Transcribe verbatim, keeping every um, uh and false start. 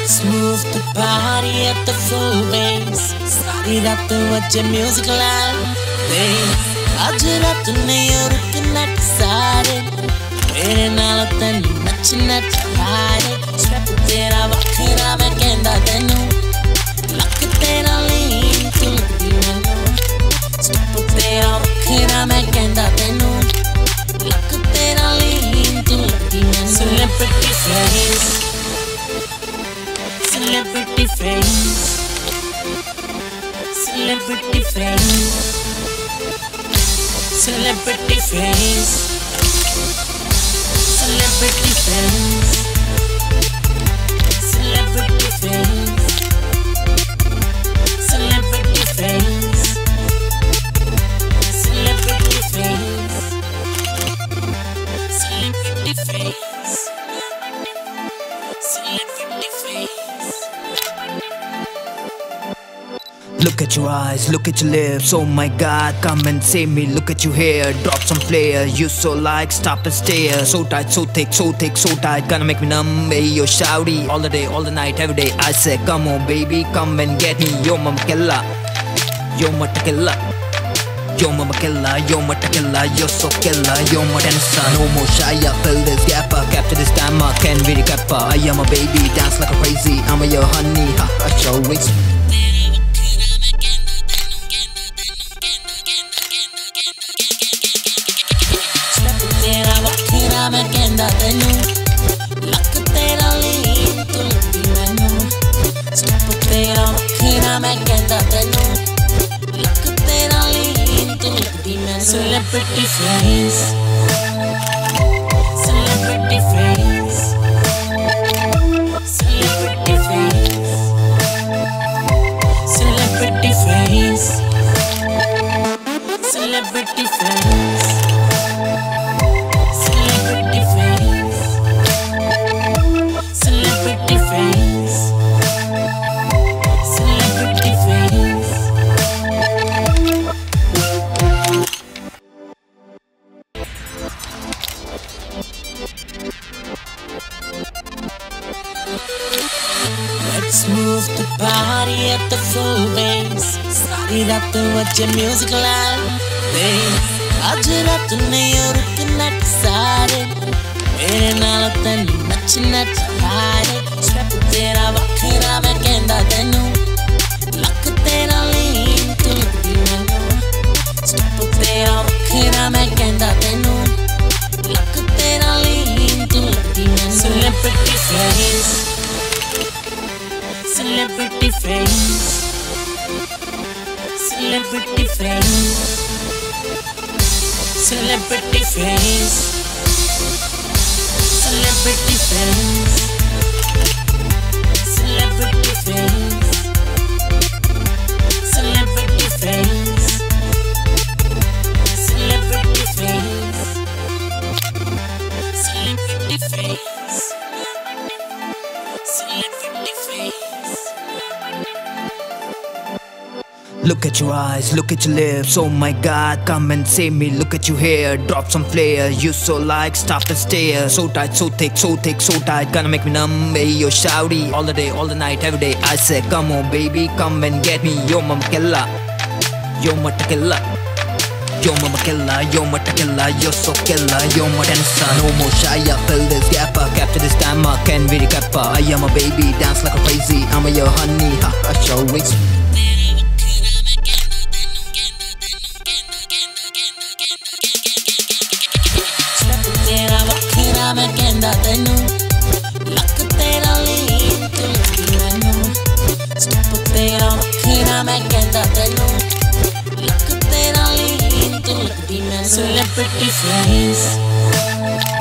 Let's move the party at the full bass. सारी रात बजे music loud. आज रात नहीं रुकना सारे मेरे नाल तेन नचना चाहे. Step तेरा वखरा मैं कहंदा तेनू लक तेरा लीन तू लगदी मैनू. Step तेरा वखरा मैं कहंदा तेनू लक तेरा लीन तू लगदी मैनू. Celebrity face, celebrity face, celebrity face, celebrity face, celebrity face, celebrity face, celebrity face, celebrity face, celebrity face, celebrity face. Look at your eyes, look at your lips, oh my god, come and save me. Look at your hair, drop some flair. You so like, stop and stare. So tight, so thick, so thick, so tight, gonna make me numb. Hey, yo, shouty, all the day, all the night, every day. I say, come on, baby, come and get me. Yo, mama killer, yo, mama killer, yo, mama killer, yo, mama killer, you're so killer, yo, my dancer, no more shy. Fill this gap up, capture this time, I can't really cap up. I am a baby, dance like a crazy. I'm a your honey, ha, ha, show it. मैं कहंदा तेनू luck तेरा लीन तू लगदी मैनू. Step तेरा वखरा मैं कहंदा तेनू लक तेरा लीन तू लगदी मैनू. Celebrity face, celebrity face, celebrity face, celebrity face, celebrity face. Let's move the party at the full bass. सारी रात बजे music loud. आज रात नहीं रुकना सारे मेरे नाल तेन नचना चाहे. Step तेरा वखरा मैं कहंदा तेनू लक तेरा लीन तू लगदी मैनू. Step तेरा वखरा मैं कहंदा तेनू लक तेरा लीन तू लगदी मैनू. Celebrity face, celebrity face, celebrity face, celebrity face, celebrity face, celebrity face, celebrity face, celebrity face, celebrity face, celebrity face. Look at your eyes, look at your lips, oh my god, come and save me. Look at your hair, drop some flair. You so like, stop and stare. So tight, so thick, so thick, so tight, gonna make me numb. Hey, yo, shouty, all the day, all the night, every day. I say, come on, baby, come and get me. Yo, mama killer, yo, mama killer, yo, mama killer, yo, mama killer, you're so killer, yo, my dancer, no more shy. Fill this gap up, capture this time, I can't really cap up. I am a baby, dance like a crazy. I'm a your honey, ha, ha, show it. मैं कहंदा तेनू luck तेरा लीन तू लगदी मैनू. Step तेरा वखरा मैं कहंदा तेनू लक तेरा लीन तू लगदी मैनू. Celebrity face,